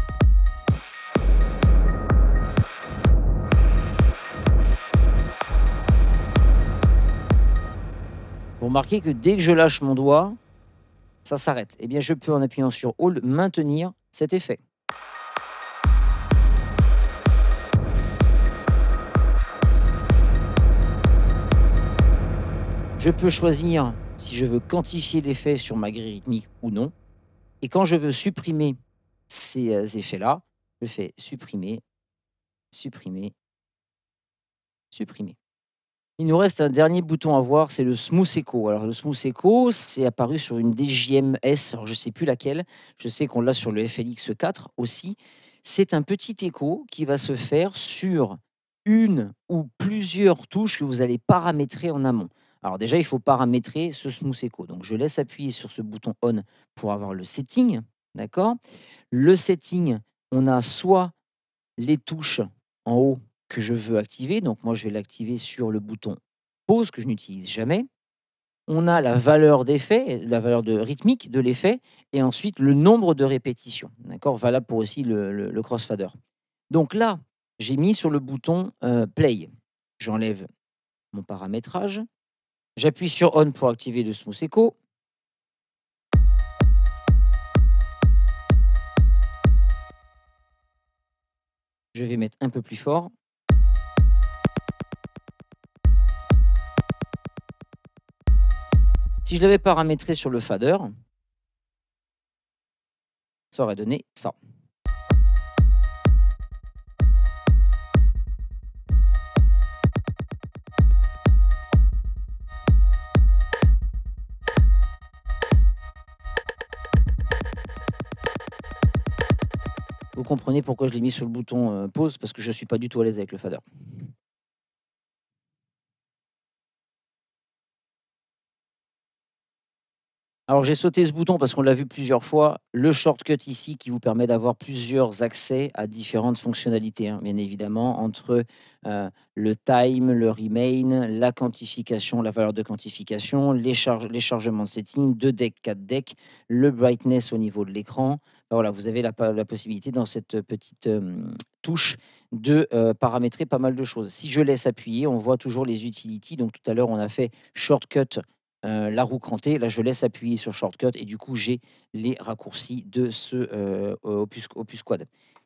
Vous remarquez que dès que je lâche mon doigt, ça s'arrête. Eh bien, je peux, en appuyant sur All, maintenir cet effet. Je peux choisir si je veux quantifier l'effet sur ma grille rythmique ou non. Et quand je veux supprimer ces euh, effets-là, je fais supprimer, supprimer, supprimer. Il nous reste un dernier bouton à voir, c'est le Smooth Echo. Alors le Smooth Echo, c'est apparu sur une D J M S, alors je ne sais plus laquelle. Je sais qu'on l'a sur le F L X quatre aussi. C'est un petit écho qui va se faire sur une ou plusieurs touches que vous allez paramétrer en amont. Alors déjà, il faut paramétrer ce Smooth Echo. Donc je laisse appuyer sur ce bouton On pour avoir le setting. D'accord. Le setting, on a soit les touches en haut que je veux activer. Donc moi, je vais l'activer sur le bouton pause que je n'utilise jamais. On a la valeur d'effet, la valeur de rythmique de l'effet, et ensuite le nombre de répétitions. D'accord, valable pour aussi le, le- le crossfader. Donc là, j'ai mis sur le bouton euh, play. J'enlève mon paramétrage. J'appuie sur on pour activer le smooth echo. Je vais mettre un peu plus fort. Si je l'avais paramétré sur le fader, ça aurait donné ça. comprenez pourquoi je l'ai mis sur le bouton, heu, pause, parce que je suis pas du tout à l'aise avec le fader. Alors j'ai sauté ce bouton parce qu'on l'a vu plusieurs fois. Le shortcut ici qui vous permet d'avoir plusieurs accès à différentes fonctionnalités, hein, bien évidemment, entre euh, le time, le remain, la quantification, la valeur de quantification, les, charges, les chargements de setting, deux decks, quatre decks, le brightness au niveau de l'écran. Enfin, voilà, vous avez la, pa- la possibilité dans cette petite euh, touche de euh, paramétrer pas mal de choses. Si je laisse appuyer, on voit toujours les utilities. Donc tout à l'heure, on a fait shortcut Heu, la roue crantée, là, je laisse appuyer sur shortcut et du coup, j'ai les raccourcis de ce, heu, opus opus quad.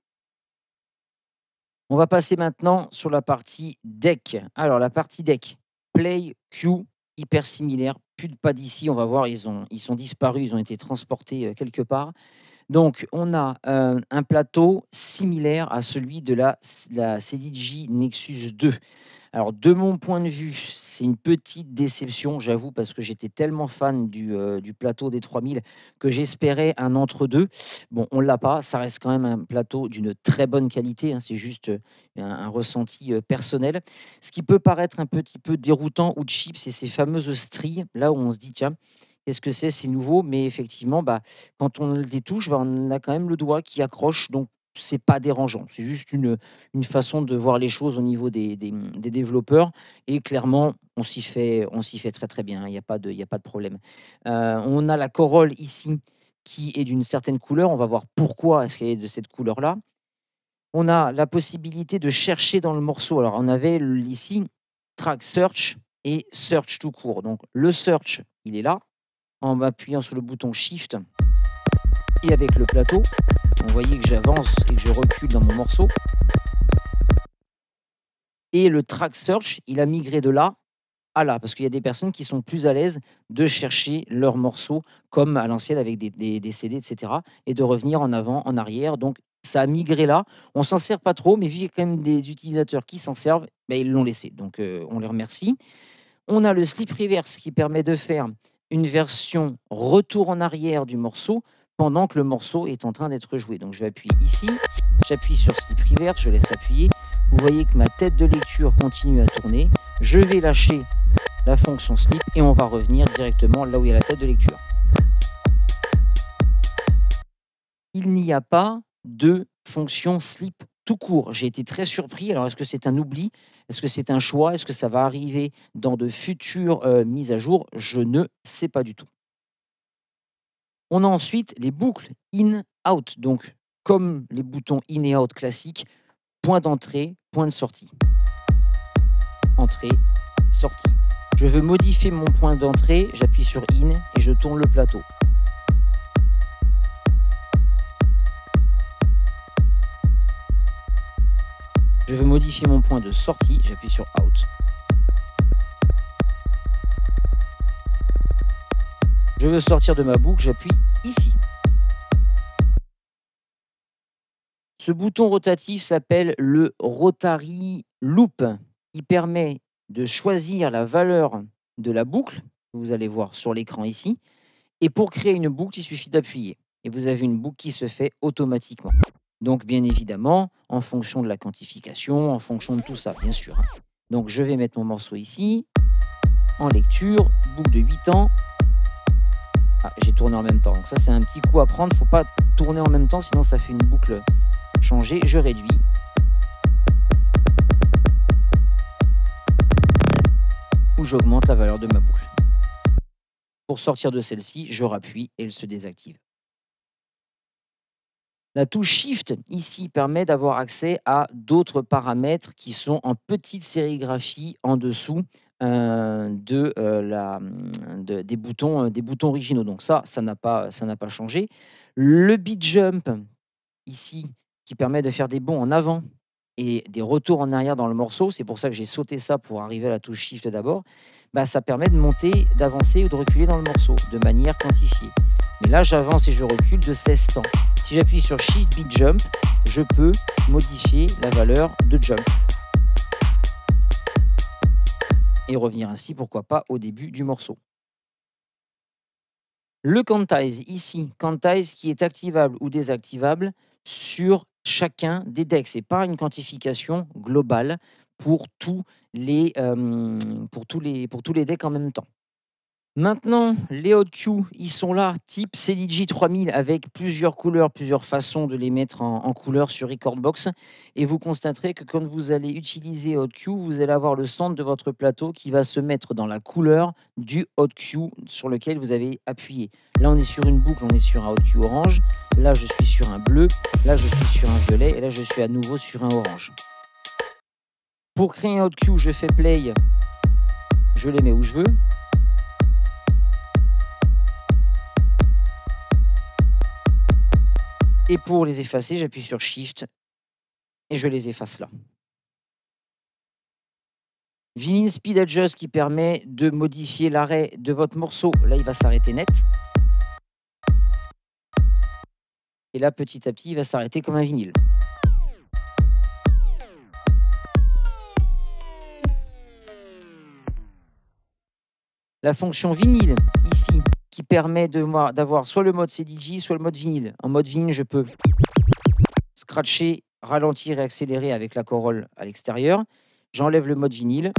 On va passer maintenant sur la partie deck. Alors la partie deck, play, queue, hyper similaire, plus de pads ici, on va voir, ils ont ils sont disparus, ils ont été transportés, heu, quelque part. Donc on a, heu, un plateau similaire à celui de la la C D J Nexus deux. Alors, de mon point de vue, c'est une petite déception, j'avoue, parce que j'étais tellement fan du, heu, du plateau des trois mille que j'espérais un entre-deux. Bon, on l'a pas, ça reste quand même un plateau d'une très bonne qualité, hein, c'est juste, heu, un un ressenti, heu, personnel. Ce qui peut paraître un petit peu déroutant ou cheap, c'est ces fameuses stries, là où on se dit: «Tiens, qu'est-ce que c'est? C'est nouveau», mais effectivement, bah, quand on les touche, bah, on a quand même le doigt qui accroche, donc c'est pas dérangeant. C'est juste une, une façon de voir les choses au niveau des des, mmh, des développeurs et clairement, on s'y fait on s'y fait très, très bien, hein, il y a pas de il y a pas de problème. Heu, on a la corolle ici qui est d'une certaine couleur, on va voir pourquoi est-ce qu'elle est de cette couleur-là. On a la possibilité de chercher dans le morceau. Alors on avait l ici track search et search tout court. Donc le search, il est là, en appuyant sur le bouton shift et avec le plateau, vous voyez que j'avance et que je recule dans mon morceau. Et le track search, il a migré de là à là, parce qu'il y a des personnes qui sont plus à l'aise de chercher leurs morceaux comme à l'ancienne avec des des des C D et cetera et de revenir en avant, en arrière, donc ça a migré là. On s'en sert pas trop, mais vu qu'il y a quand même des utilisateurs qui s'en servent, bah, ils l'ont laissé, donc heu, on les remercie. On a le slip reverse qui permet de faire une version retour en arrière du morceau pendant que le morceau est en train d'être joué. Donc je vais appuyer ici, j'appuie sur slip reverse, je laisse appuyer. Vous voyez que ma tête de lecture continue à tourner. Je vais lâcher la fonction slip et on va revenir directement là où il y a la tête de lecture. Il n'y a pas de fonction slip tout court. J'ai été très surpris. Alors, est-ce que c'est un oubli? Est-ce que c'est un choix? Est-ce que ça va arriver dans de futures euh, mises à jour? Je ne sais pas du tout. On a ensuite les boucles in-out. Donc, comme les boutons in et out classiques, point d'entrée, point de sortie. Entrée, sortie. Je veux modifier mon point d'entrée, j'appuie sur in et je tourne le plateau. Je veux modifier mon point de sortie, j'appuie sur out. Je veux sortir de ma boucle, j'appuie ici. Ce bouton rotatif s'appelle le Rotary Loop. Il permet de choisir la valeur de la boucle, que vous allez voir sur l'écran ici. Et pour créer une boucle, il suffit d'appuyer. Et vous avez une boucle qui se fait automatiquement. Donc, bien évidemment, en fonction de la quantification, en fonction de tout ça, bien sûr, hein. Donc, je vais mettre mon morceau ici, en lecture, boucle de huit ans. Ah, j'ai tourné en même temps. Donc ça, c'est un petit coup à prendre. Il ne faut pas tourner en même temps, sinon ça fait une boucle changée. Je réduis. Ou j'augmente la valeur de ma boucle. Pour sortir de celle-ci, je rappuie et elle se désactive. La touche Shift ici permet d'avoir accès à d'autres paramètres qui sont en petite sérigraphie en dessous euh, de, euh, la, hum, de- des, boutons, euh, des boutons originaux. Donc ça, ça n'a pas, ça n'a pas changé. Le beat jump ici qui permet de faire des bonds en avant et des retours en arrière dans le morceau, c'est pour ça que j'ai sauté ça pour arriver à la touche Shift d'abord, bah, ça permet de monter, d'avancer ou de reculer dans le morceau de manière quantifiée. Mais là, j'avance et je recule de seize temps. Si j'appuie sur Shift Beat Jump, je peux modifier la valeur de jump. Et revenir ainsi, pourquoi pas, au début du morceau. Le quantize, ici, quantize qui est activable ou désactivable sur chacun des decks. Ce n'est pas une quantification globale pour tous les, hem, pour tous les pour tous les decks en même temps. Maintenant, les hot Q, ils sont là, type C D G trois mille avec plusieurs couleurs, plusieurs façons de les mettre en, en couleur sur Recordbox. Et vous constaterez que quand vous allez utiliser hot Q, vous allez avoir le centre de votre plateau qui va se mettre dans la couleur du hot Q sur lequel vous avez appuyé. Là, on est sur une boucle, on est sur un hot Q orange. Là, je suis sur un bleu. Là, je suis sur un violet. Et là, je suis à nouveau sur un orange. Pour créer un hot Q, je fais play. Je les mets où je veux. Et pour les effacer, j'appuie sur Shift et je les efface là. Vinyl Speed Adjust qui permet de modifier l'arrêt de votre morceau. Là, il va s'arrêter net. Et là, petit à petit, il va s'arrêter comme un vinyle. La fonction vinyle, ici, qui permet d'avoir soit le mode C D J, soit le mode vinyle. En mode vinyle, je peux scratcher, ralentir et accélérer avec la corolle à l'extérieur. J'enlève le mode vinyle.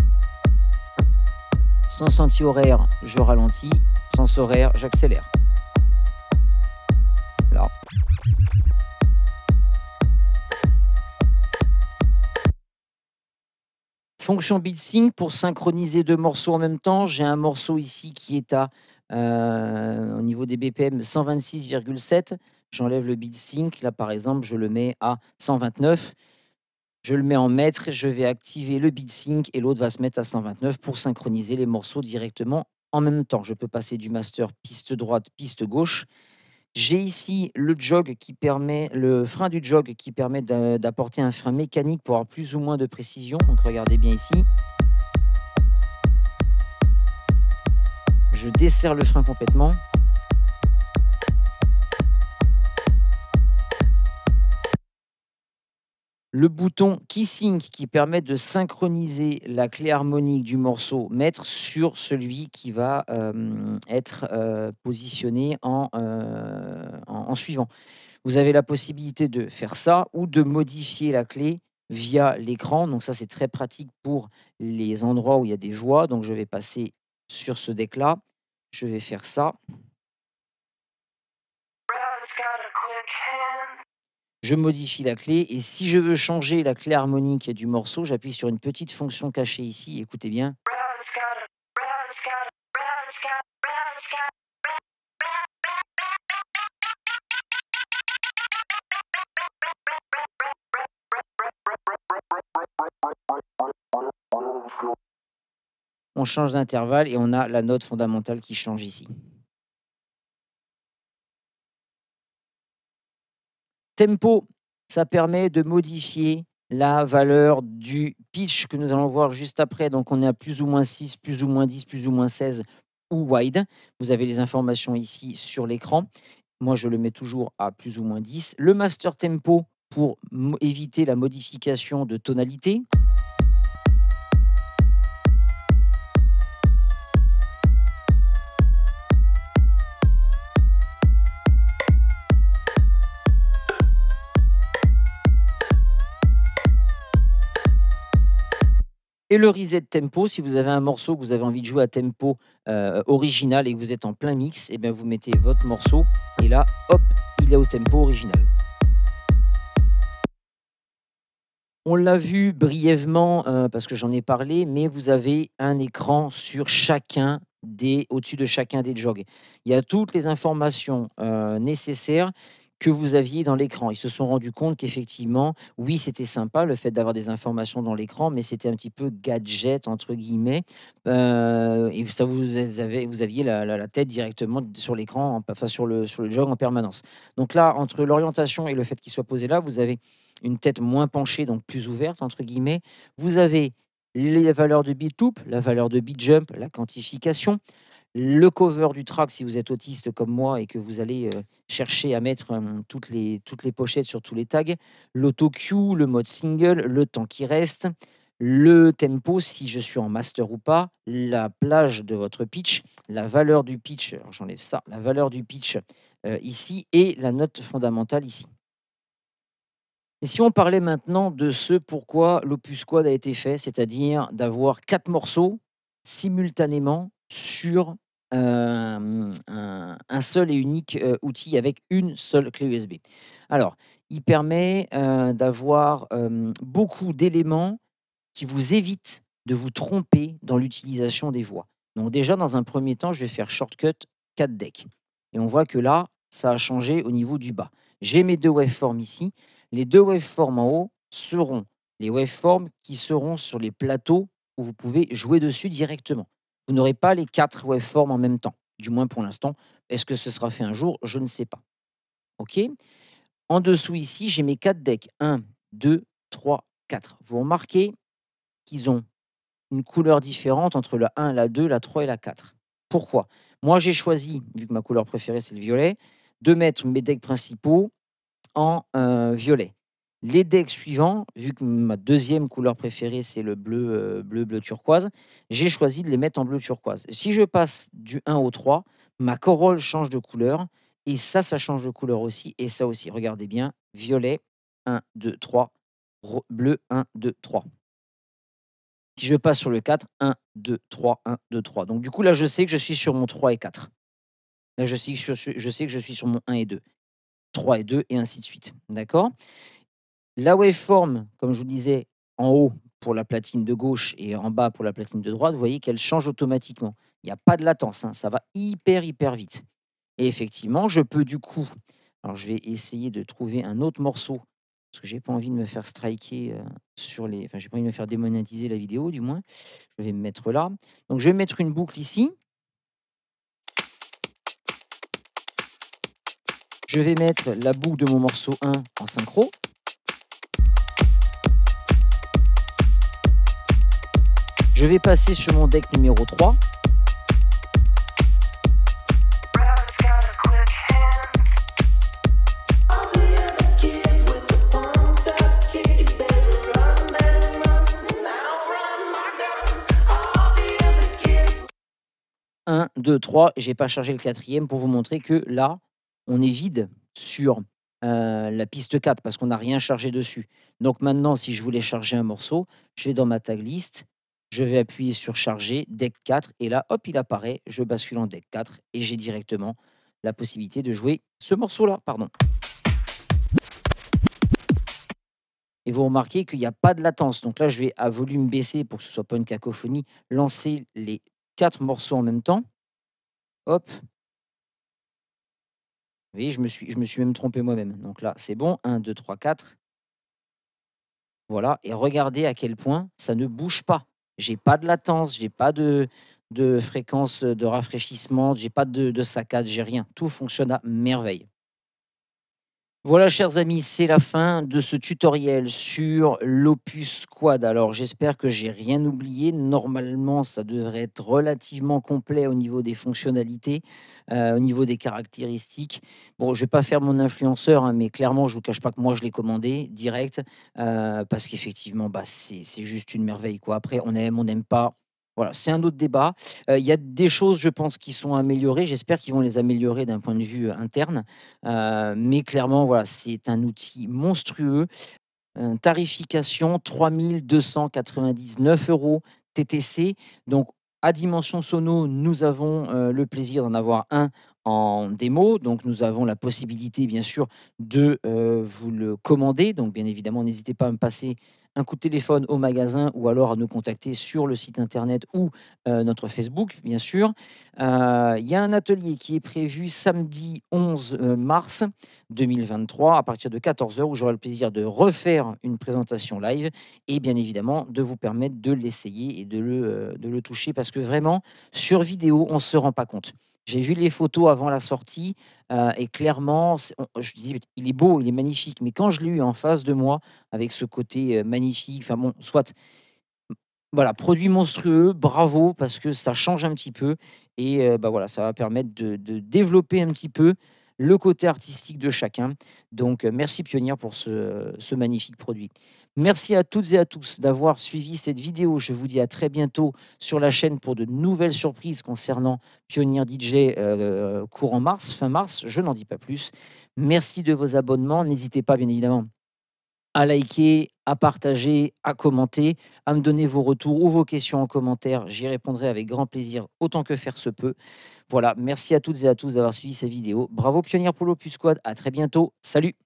Sens anti-horaire, je ralentis. Sens horaire, j'accélère. Là. Fonction BeatSync pour synchroniser deux morceaux en même temps. J'ai un morceau ici qui est à, euh, au niveau des B P M, cent vingt-six virgule sept. J'enlève le BeatSync. Là, par exemple, je le mets à cent vingt-neuf. Je le mets en mètre, je vais activer le BeatSync et l'autre va se mettre à cent vingt-neuf pour synchroniser les morceaux directement en même temps. Je peux passer du master piste droite, piste gauche. J'ai ici le jog qui permet, le frein du jog qui permet d'apporter un frein mécanique pour avoir plus ou moins de précision. Donc regardez bien ici. Je desserre le frein complètement. Le bouton Keysync qui permet de synchroniser la clé harmonique du morceau maître sur celui qui va euh, être euh, positionné en, euh, en, en suivant. Vous avez la possibilité de faire ça ou de modifier la clé via l'écran. Donc ça, c'est très pratique pour les endroits où il y a des voix. Donc je vais passer sur ce deck-là. Je vais faire ça. Je modifie la clé et si je veux changer la clé harmonique du morceau, j'appuie sur une petite fonction cachée ici. Écoutez bien. On change d'intervalle et on a la note fondamentale qui change ici. Tempo, ça permet de modifier la valeur du pitch que nous allons voir juste après. Donc, on est à plus ou moins six, plus ou moins dix, plus ou moins seize ou wide. Vous avez les informations ici sur l'écran. Moi, je le mets toujours à plus ou moins dix. Le master tempo pour éviter la modification de tonalité. Et le reset tempo, si vous avez un morceau que vous avez envie de jouer à tempo euh, original et que vous êtes en plein mix, et bien vous mettez votre morceau et là, hop, il est au tempo original. On l'a vu brièvement euh, parce que j'en ai parlé, mais vous avez un écran sur chacun des, au-dessus de chacun des jogs. Il y a toutes les informations euh, nécessaires que vous aviez dans l'écran. Ils se sont rendus compte qu'effectivement, oui, c'était sympa le fait d'avoir des informations dans l'écran, mais c'était un petit peu gadget, entre guillemets. Euh, et ça, vous, avez, vous aviez la, la, la tête directement sur l'écran, enfin sur le, sur le jog en permanence. Donc là, entre l'orientation et le fait qu'il soit posé là, vous avez une tête moins penchée, donc plus ouverte, entre guillemets. Vous avez les valeurs de beat loop, la valeur de beat jump, la quantification, le cover du track si vous êtes autiste comme moi et que vous allez euh, chercher à mettre euh, toutes, les, toutes les pochettes sur tous les tags, l'auto-cue, le mode single, le temps qui reste, le tempo si je suis en master ou pas, la plage de votre pitch, la valeur du pitch, j'enlève ça, la valeur du pitch euh, ici et la note fondamentale ici. Et si on parlait maintenant de ce pourquoi l'Opus Quad a été fait, c'est-à-dire d'avoir quatre morceaux simultanément sur, hem, un un seul et unique, heu, outil avec une seule clé U S B. Alors, il permet, heu, d'avoir, hem, beaucoup d'éléments qui vous évitent de vous tromper dans l'utilisation des voix. Donc déjà, dans un premier temps, je vais faire shortcut quatre decks et on voit que là, ça a changé au niveau du bas. J'ai mes deux waveforms ici. Les deux waveforms en haut seront les waveforms qui seront sur les plateaux où vous pouvez jouer dessus directement. Vous n'aurez pas les quatre waveforms en même temps, du moins pour l'instant. Est-ce que ce sera fait un jour? Je ne sais pas. OK? En dessous ici, j'ai mes quatre decks. un, deux, trois, quatre. Vous remarquez qu'ils ont une couleur différente entre la un, la deux, la trois et la quatre. Pourquoi? Moi, j'ai choisi, vu que ma couleur préférée, c'est le violet, de mettre mes decks principaux en, heu, violet. Les decks suivants, vu que ma deuxième couleur préférée, c'est le bleu, heu, bleu, bleu turquoise, j'ai choisi de les mettre en bleu turquoise. Si je passe du un au trois, ma corolle change de couleur et ça, ça change de couleur aussi et ça aussi. Regardez bien, violet, un, deux, trois, ro bleu, un, deux, trois. Si je passe sur le quatre, un, deux, trois, un, deux, trois. Donc du coup, là, je sais que je suis sur mon trois et quatre. Là, je sais que je suis je sais que je suis sur mon un et deux, trois et deux et ainsi de suite. D'accord? La waveform, comme je vous disais, en haut pour la platine de gauche et en bas pour la platine de droite, vous voyez qu'elle change automatiquement. Il y a pas de latence, hein, ça va hyper, hyper vite. Et effectivement, je peux du coup alors je vais essayer de trouver un autre morceau, parce que j'ai pas envie de me faire striker, heu, sur les enfin, j'ai pas envie de me faire démonétiser la vidéo du moins. Je vais me mettre là. Donc je vais mettre une boucle ici. Je vais mettre la boucle de mon morceau un en synchro. Je vais passer sur mon deck numéro trois. un, deux, trois, j'ai pas chargé le quatrième pour vous montrer que là, on est vide sur, heu, la piste quatre parce qu'on n'a rien chargé dessus. Donc maintenant, si je voulais charger un morceau, je vais dans ma tag list, je vais appuyer sur charger, deck quatre et là, hop, il apparaît, je bascule en deck quatre et j'ai directement la possibilité de jouer ce morceau-là, pardon. Et vous remarquez qu'il y a pas de latence. Donc là, je vais à volume baissé pour que ce soit pas une cacophonie, lancer les quatre morceaux en même temps. Hop. Vous voyez, je me suis je me suis même trompé moi-même. Donc là, c'est bon. un, deux, trois, quatre. Voilà et regardez à quel point ça ne bouge pas. J'ai pas de latence, j'ai pas de de fréquence, de rafraîchissement, j'ai pas de de saccade, j'ai rien. Tout fonctionne à merveille. Voilà, chers amis, c'est la fin de ce tutoriel sur l'Opus Quad. Alors, j'espère que j'ai rien oublié. Normalement, ça devrait être relativement complet au niveau des fonctionnalités, heu, au niveau des caractéristiques. Bon, je vais pas faire mon influenceur, hein, mais clairement, je vous cache pas que moi, je l'ai commandé direct, heu, parce qu'effectivement, bah, c'est c'est juste une merveille, quoi. Après, on aime, on n'aime pas. Voilà, c'est un autre débat. Heu, il y a des choses, je pense, qui sont améliorées. J'espère qu'ils vont les améliorer d'un point de vue, heu, interne. Heu, mais clairement, voilà, c'est un outil monstrueux. Heu, tarification trois mille deux cent quatre-vingt-dix-neuf euros T T C. Donc à Dimension Sono, nous avons, heu, le plaisir d'en avoir un en démo. Donc nous avons la possibilité, bien sûr, de, heu, vous le commander. Donc bien évidemment, n'hésitez pas à me passer un coup de téléphone au magasin ou alors à nous contacter sur le site internet ou, heu, notre Facebook, bien sûr. Heu, il y a un atelier qui est prévu samedi onze, heu, mars deux mille vingt-trois à partir de quatorze heures où j'aurai le plaisir de refaire une présentation live et bien évidemment de vous permettre de l'essayer et de le, heu, de le toucher parce que vraiment sur vidéo, on ne se rend pas compte. J'ai vu les photos avant la sortie, heu et clairement, c'est on je dis: «Il est beau, il est magnifique», mais quand je l'ai eu en face de moi avec ce côté, heu, magnifique, enfin bon, soit, voilà, produit monstrueux, bravo parce que ça change un petit peu et heu, bah, voilà, ça va permettre de de développer un petit peu le côté artistique de chacun. Donc, heu, merci Pionnière pour ce ce magnifique produit. Merci à toutes et à tous d'avoir suivi cette vidéo. Je vous dis à très bientôt sur la chaîne pour de nouvelles surprises concernant Pionnier D J, heu, courant mars, fin mars, je n'en dis pas plus. Merci de vos abonnements. N'hésitez pas bien évidemment à liker, à partager, à commenter, à me donner vos retours ou vos questions en commentaire. J'y répondrai avec grand plaisir, autant que faire se peut. Voilà, merci à toutes et à tous d'avoir suivi cette vidéo. Bravo Pionnière pour l'Opus Squad, à très bientôt. Salut!